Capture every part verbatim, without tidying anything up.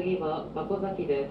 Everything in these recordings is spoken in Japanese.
次は箱崎です。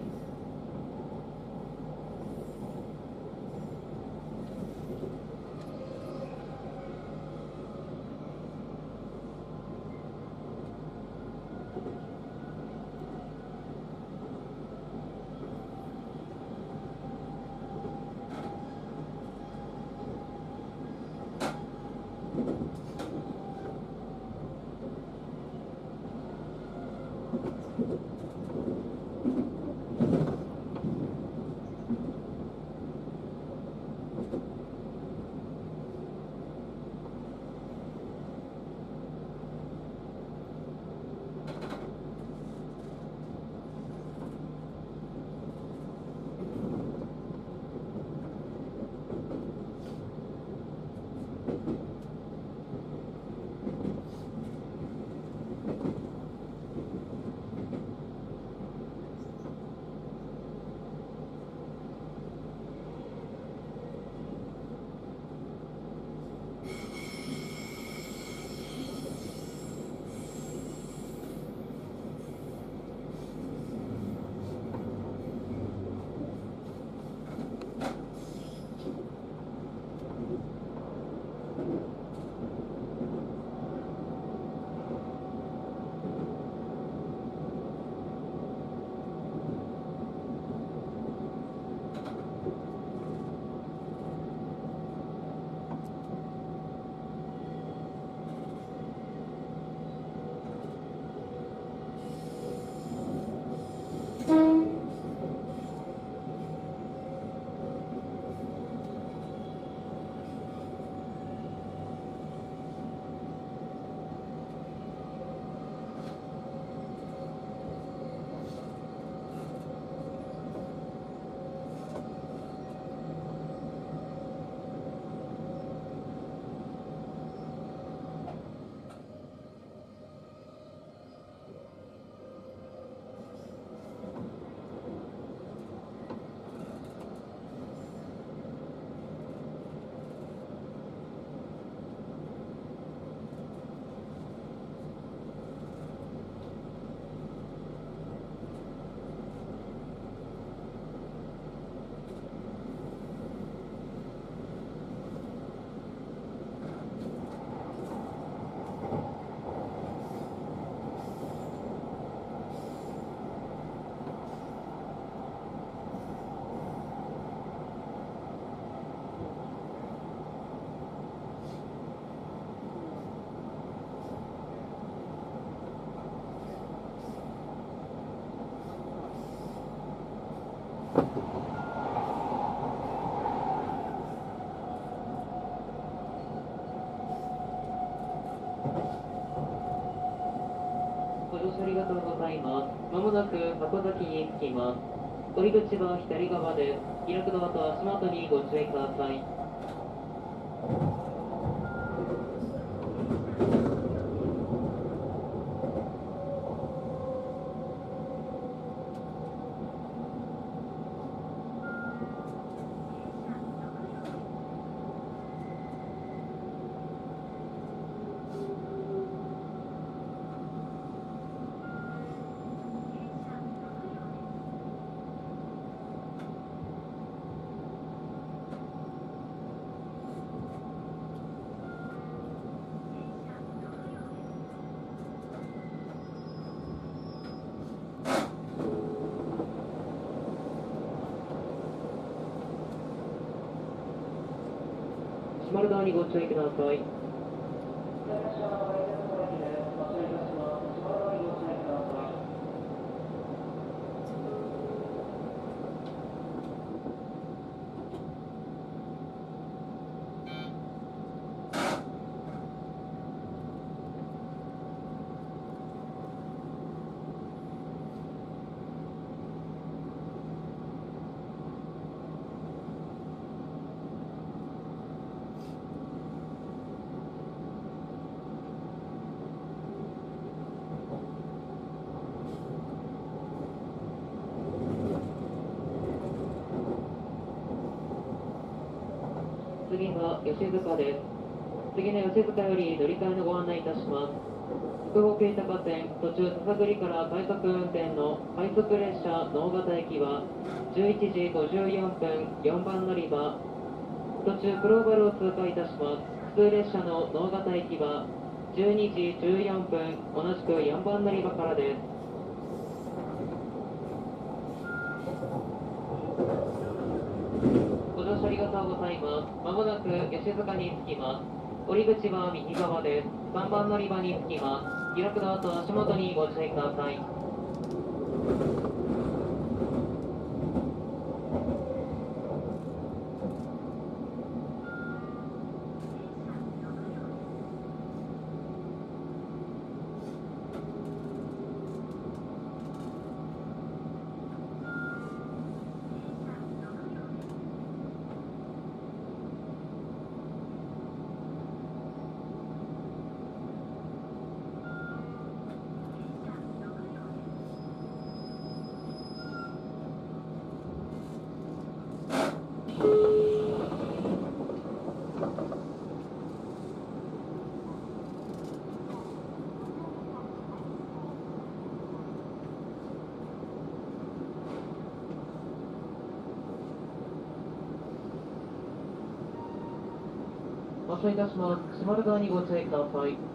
ご乗車ありがとうございます。まもなく箱崎に着きます。降り口は左側です。開くドアと足元にご注意ください。閉まるドアにご注意ください。次は吉塚です。 次の吉塚より乗り換えのご案内いたします。福岡板河線途中篠栗から快速運転の快速列車直方駅はじゅういちじごじゅうよんぷんよんばん乗り場。途中クローバルを通過いたします。普通列車の直方駅はじゅうにじじゅうよんぷん同じくよんばん乗り場からです。ご乗車ありがとうございます。まもなく吉塚に着きます。降り口は右側です。さんばん乗り場に着きます。開くドアと足元にご注意ください。発車いたします。閉まるドアにご注意ください。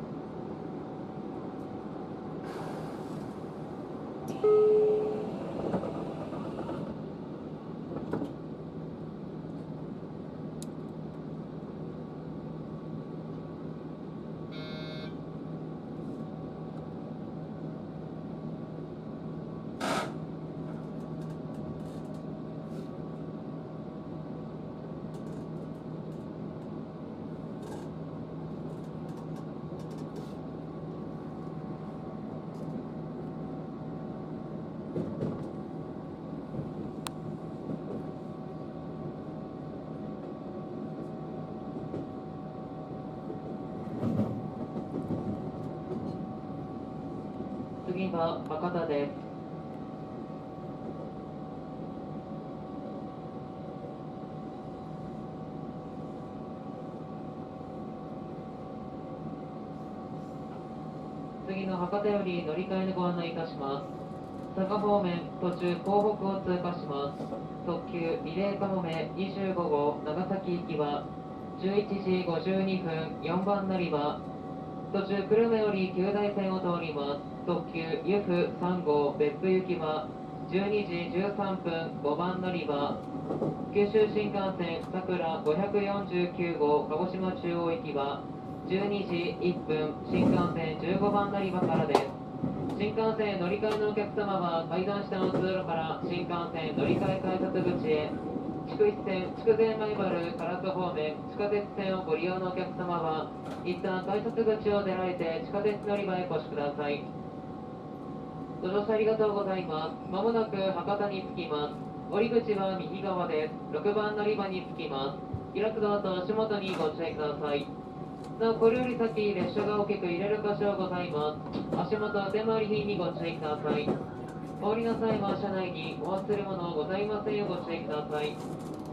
次は博多です。次の博多より乗り換えのご案内いたします。佐賀方面途中江北を通過します。特急リレーかもめにじゅうご号長崎行きはじゅういちじごじゅうにふんよんばん乗り場。途中久留米より九大線を通ります。特急ゆふさん号別府行きはじゅうにじじゅうさんぷんごばん乗り場。九州新幹線さくらごひゃくよんじゅうきゅう号鹿児島中央行きはじゅうにじいっぷん新幹線じゅうごばん乗り場からです。新幹線乗り換えのお客様は階段下の通路から新幹線乗り換え改札口へ、筑肥線筑前米原唐津方面地下鉄線をご利用のお客様は一旦改札口を出られて地下鉄乗り場へお越しください。ご乗車ありがとうございます。まもなく博多に着きます。降り口は右側です。ろくばん乗り場に着きます。開くドアと足元にご注意ください。なお、これより先列車が大きく揺れる箇所がございます。足元手回り品にご注意ください。お降りの際は車内にお忘れ物ございませんようご注意ください。